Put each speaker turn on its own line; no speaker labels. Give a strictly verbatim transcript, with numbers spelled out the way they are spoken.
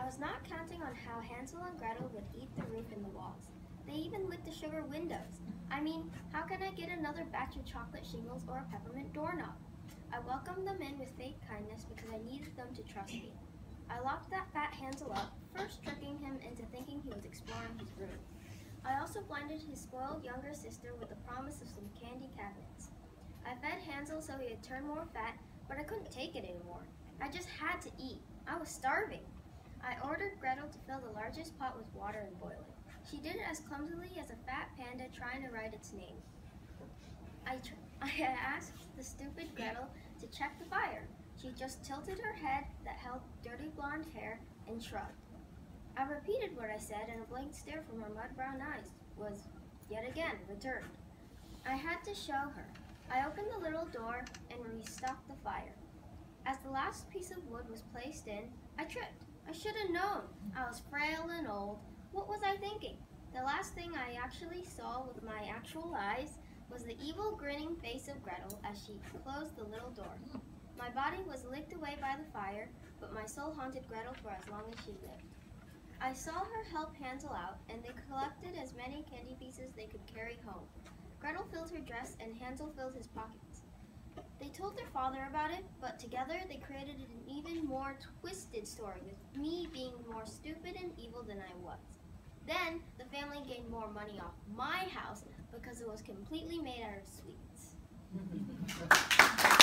was not counting on how Hansel and Gretel would eat the roof and the walls. They even licked the sugar windows. I mean, how can I get another batch of chocolate shingles or a peppermint doorknob? I welcomed them in with fake kindness because I needed them to trust me. I locked that fat Hansel up, first tricking him into thinking he was exploring his room. I also blinded his spoiled younger sister with the promise of some candy cabinets. I fed Hansel so he would turn more fat, but I couldn't take it anymore. I just had to eat. I was starving. I ordered Gretel to fill the largest pot with water and boil it. She did it as clumsily as a fat panda trying to write its name. I, tr I asked the stupid Gretel to check the fire. She just tilted her head that held dirty blonde hair and shrugged. I repeated what I said, and a blank stare from her mud-brown eyes was, yet again, returned. I had to show her. I opened the little door and restocked the fire. As the last piece of wood was placed in, I tripped. I should have known. I was frail and old. What was I thinking? The last thing I actually saw with my actual eyes was the evil grinning face of Gretel as she closed the little door. My body was licked away by the fire, but my soul haunted Gretel for as long as she lived. I saw her help Hansel out, and they collected as many candy pieces they could carry home. Gretel filled her dress, and Hansel filled his pockets. They told their father about it, but together they created an even more twisted story, with me being more stupid and evil than I was. Then, the family gained more money off my house because it was completely made out of sweets.